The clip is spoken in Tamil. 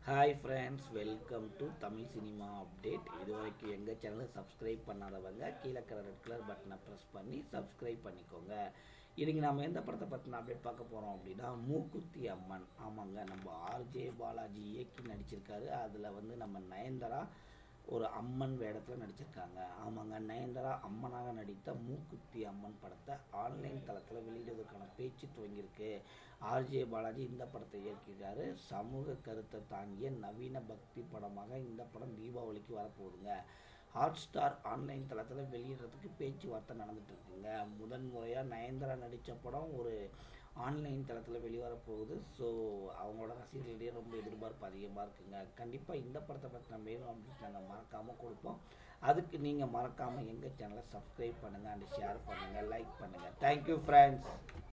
Hi friends, welcome to Tamil cinema update. இது வரைக்கும் எங்கள் சேனலை சப்ஸ்கிரைப் பண்ணாதவங்க கீழே இருக்கிற ரெட் கலர் பட்டனை ப்ரெஸ் பண்ணி சப்ஸ்கிரைப் பண்ணிக்கோங்க. இன்றைக்கி நம்ம எந்த படத்தை பற்றின அப்டேட் பார்க்க போகிறோம் அப்படின்னா, மூக்குத்தி அம்மன். ஆமாங்க, நம்ம ஆர்ஜே பாலாஜி இயக்கி நடிச்சிருக்காரு. அதில் நம்ம நயன்தாரா ஒரு அம்மன் வேடத்தில் நடிச்சிருக்காங்க. ஆமாங்க, நயன்தாரா அம்மனாக நடித்த மூக்குத்தி அம்மன் படத்தை ஆன்லைன் தளத்தில் வெளியிடுவதற்கான பேச்சு துவங்கியிருக்கு. ஆர்ஜே பாலாஜி இந்த படத்தை இயக்கியிருக்காரு. சமூக கருத்தை தாங்கிய நவீன பக்தி படமாக இந்த படம் தீபாவளிக்கு வரப்போகுதுங்க. ஹாட் ஸ்டார் ஆன்லைன் தளத்தில் வெளியிடுறதுக்கு பேச்சுவார்த்தை நடந்துட்டு இருக்குங்க. முதன்முறையாக நயன்தாரா நடித்த படம் ஒரு ஆன்லைன் தளத்தில் வெளிவரப்போகுது. ஸோ அவங்களோட ரசிகர்களிடையே ரொம்ப எதிர்பார்ப்பு அதிகமாக இருக்குங்க. கண்டிப்பாக இந்த படத்தை பற்றின மேலும் அப்டேட்ஸ் நாங்கள் மறக்காமல் கொடுப்போம். அதுக்கு நீங்கள் மறக்காமல் எங்கள் சேனலை சப்ஸ்கிரைப் பண்ணுங்கள் அண்ட் ஷேர் பண்ணுங்கள், லைக் பண்ணுங்கள். Thank you friends.